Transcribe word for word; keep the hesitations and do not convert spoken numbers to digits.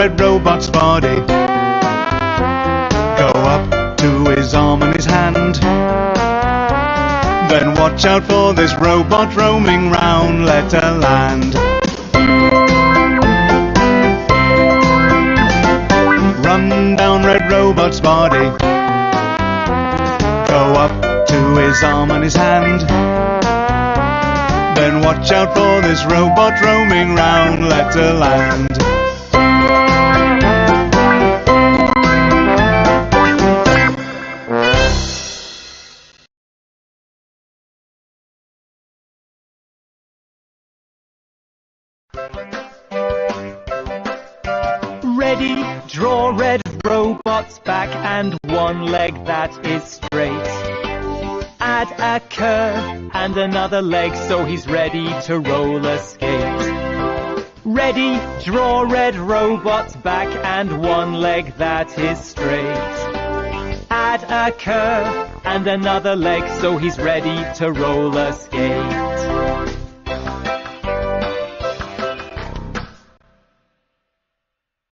red robot's body. Go up to his arm and his hand. Then watch out for this robot roaming round Letterland. Run down red robot's body. Go up to his arm and his hand. Then watch out for this robot roaming round Letterland. Ready, draw red robot's back and one leg that is straight. Add a curve and another leg so he's ready to roller skate. Ready, draw red robot's back and one leg that is straight. Add a curve and another leg so he's ready to roller skate.